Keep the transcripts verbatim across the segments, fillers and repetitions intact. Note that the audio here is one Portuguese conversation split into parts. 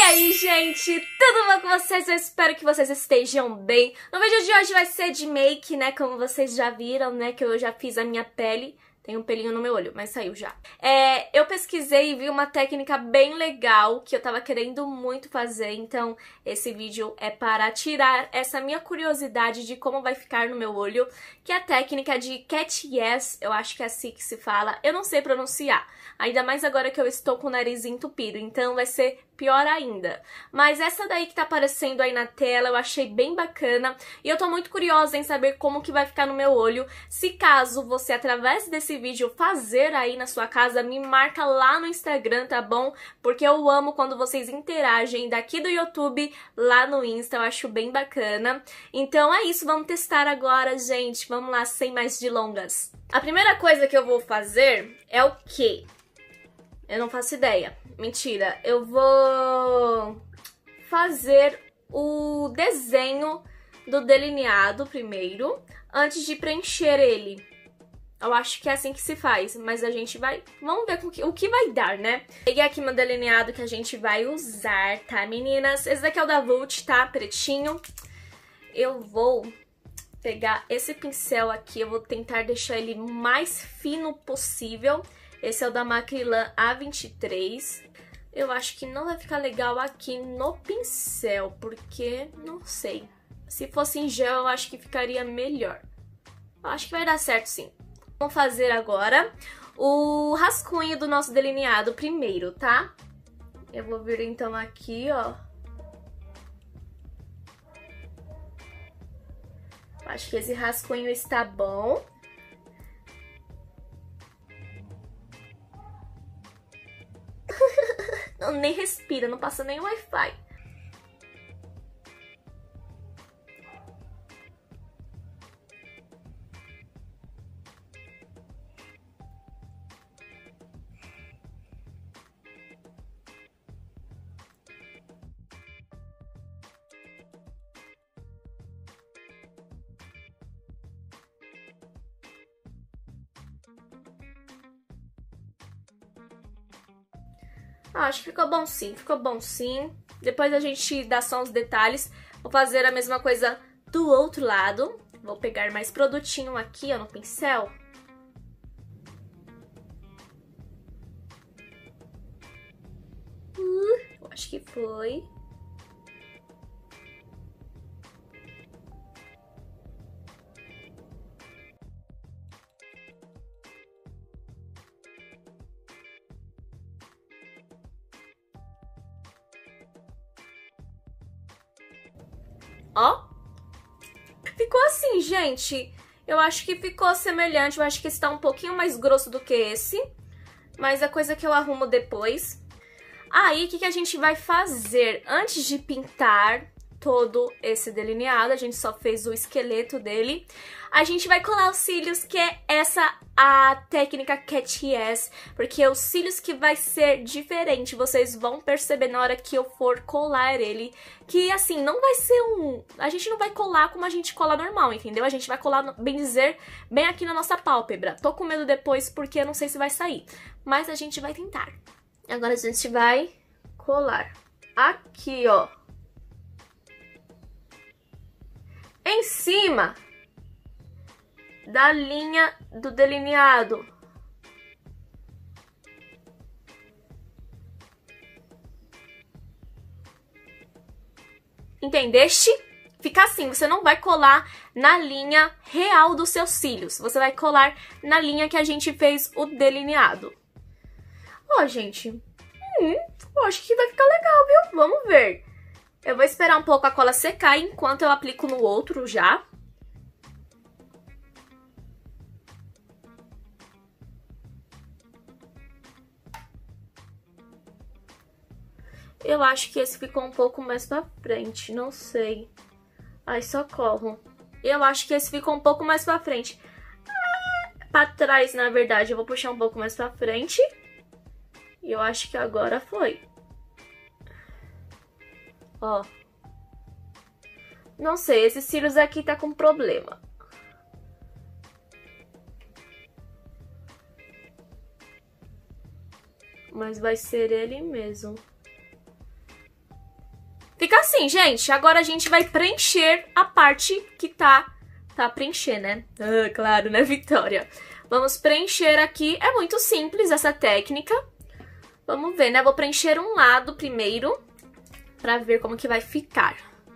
aí, gente? Tudo bom com vocês? Eu espero que vocês estejam bem. No vídeo de hoje vai ser de make, né? Como vocês já viram, né? Que eu já fiz a minha pele. Tem um pelinho no meu olho, mas saiu já. É, eu pesquisei e vi uma técnica bem legal que eu tava querendo muito fazer. Então, esse vídeo é para tirar essa minha curiosidade de como vai ficar no meu olho. Que é a técnica de Cat Yes, eu acho que é assim que se fala. Eu não sei pronunciar. Ainda mais agora que eu estou com o nariz entupido. Então, vai ser pior ainda. Mas essa daí que tá aparecendo aí na tela, eu achei bem bacana. E eu tô muito curiosa em saber como que vai ficar no meu olho. Se caso você, através desse vídeo, fazer aí na sua casa, me marca lá no Instagram, tá bom? Porque eu amo quando vocês interagem daqui do YouTube, lá no Insta, eu acho bem bacana. Então é isso, vamos testar agora, gente. Vamos lá, sem mais delongas. A primeira coisa que eu vou fazer é o quê? Eu não faço ideia. Mentira. Eu vou fazer o desenho do delineado primeiro, antes de preencher ele. Eu acho que é assim que se faz, mas a gente vai... Vamos ver o que, o que vai dar, né? Peguei aqui meu delineado que a gente vai usar, tá, meninas? Esse daqui é o da Vult, tá? Pretinho. Eu vou pegar esse pincel aqui, eu vou tentar deixar ele mais fino possível. Esse é o da Macrylan A vinte e três. Eu acho que não vai ficar legal aqui no pincel, porque não sei. Se fosse em gel, eu acho que ficaria melhor. Eu acho que vai dar certo, sim. Vamos fazer agora o rascunho do nosso delineado primeiro, tá? Eu vou vir então aqui, ó. Acho que esse rascunho está bom. Não, nem respira, não passa nem Wi-Fi. Ah, acho que ficou bom sim, ficou bom sim. Depois a gente dá só uns detalhes. Vou fazer a mesma coisa do outro lado. Vou pegar mais produtinho aqui, ó, no pincel. Uh, eu acho que foi. Ó, ficou assim, gente. Eu acho que ficou semelhante. Eu acho que esse tá um pouquinho mais grosso do que esse. Mas é coisa que eu arrumo depois. Aí, o que, que a gente vai fazer? Antes de pintar todo esse delineado, a gente só fez o esqueleto dele. A gente vai colar os cílios, que é essa a técnica Cat Yes, porque os cílios que vai ser diferente, vocês vão perceber na hora que eu for colar ele, que assim, não vai ser um... A gente não vai colar como a gente cola normal, entendeu? A gente vai colar, bem dizer, bem aqui na nossa pálpebra. Tô com medo depois porque eu não sei se vai sair, mas a gente vai tentar. Agora a gente vai colar aqui, ó, em cima da linha do delineado. Entendeste? Fica assim, você não vai colar na linha real dos seus cílios. Você vai colar na linha que a gente fez o delineado. Ó, gente, hum, eu acho que vai ficar legal, viu? Vamos ver. Eu vou esperar um pouco a cola secar enquanto eu aplico no outro já. Eu acho que esse ficou um pouco mais pra frente, não sei. Ai, socorro. Eu acho que esse ficou um pouco mais pra frente. Ah, pra trás, na verdade, eu vou puxar um pouco mais pra frente. E eu acho que agora foi. Ó. Não sei, esses cílios aqui tá com problema. Mas vai ser ele mesmo. Fica assim, gente. Agora a gente vai preencher a parte que tá... Tá a preencher, né? Ah, claro, né, Vitória? Vamos preencher aqui. É muito simples essa técnica. Vamos ver, né? Vou preencher um lado primeiro pra ver como que vai ficar.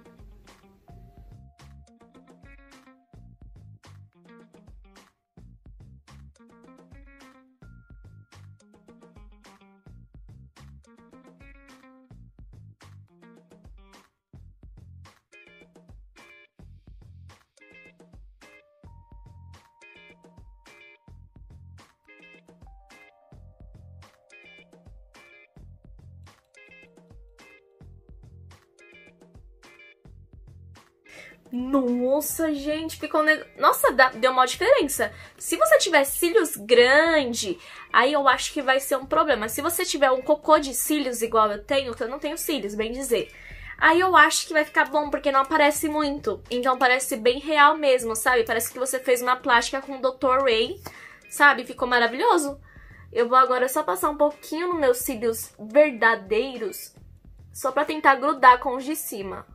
Nossa, gente, ficou... Ne... Nossa, deu uma diferença. Se você tiver cílios grande, aí eu acho que vai ser um problema. Se você tiver um cocô de cílios igual eu tenho, que eu não tenho cílios, bem dizer, aí eu acho que vai ficar bom, porque não aparece muito. Então parece bem real mesmo, sabe? Parece que você fez uma plástica com o doutor Ray, sabe? Ficou maravilhoso. Eu vou agora só passar um pouquinho nos meus cílios verdadeiros, só pra tentar grudar com os de cima.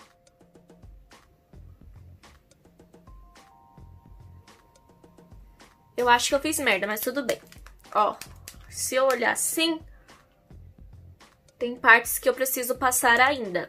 Eu acho que eu fiz merda, mas tudo bem. Ó, se eu olhar assim, tem partes que eu preciso passar ainda.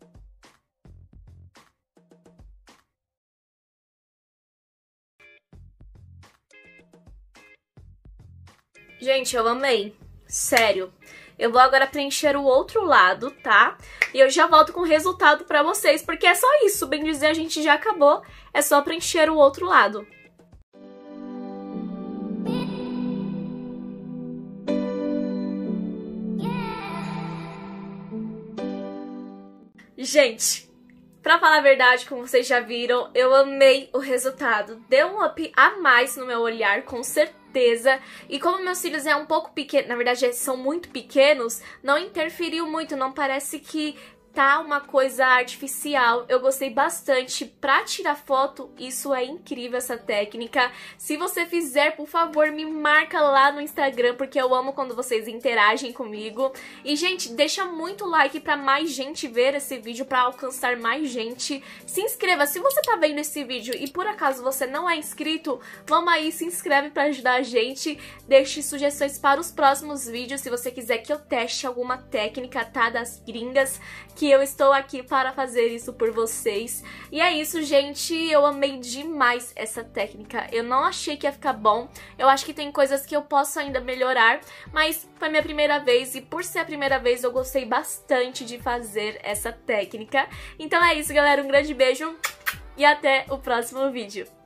Gente, eu amei. Sério. Eu vou agora preencher o outro lado, tá? E eu já volto com o resultado pra vocês, porque é só isso. Bem dizer, a gente já acabou. É só preencher o outro lado. Gente, pra falar a verdade, como vocês já viram, eu amei o resultado. Deu um up a mais no meu olhar, com certeza. E como meus cílios é um pouco pequenos, na verdade são muito pequenos, não interferiu muito, não parece que tá uma coisa artificial. Eu gostei bastante. Pra tirar foto, isso é incrível, essa técnica. Se você fizer, por favor, me marca lá no Instagram, porque eu amo quando vocês interagem comigo. E, gente, deixa muito like pra mais gente ver esse vídeo, pra alcançar mais gente. Se inscreva. Se você tá vendo esse vídeo e, por acaso, você não é inscrito, vamos aí, se inscreve pra ajudar a gente. Deixe sugestões para os próximos vídeos, se você quiser que eu teste alguma técnica, tá, das gringas, que eu estou aqui para fazer isso por vocês. E é isso, gente. Eu amei demais essa técnica. Eu não achei que ia ficar bom. Eu acho que tem coisas que eu posso ainda melhorar, mas foi minha primeira vez e por ser a primeira vez eu gostei bastante de fazer essa técnica. Então é isso, galera. Um grande beijo e até o próximo vídeo.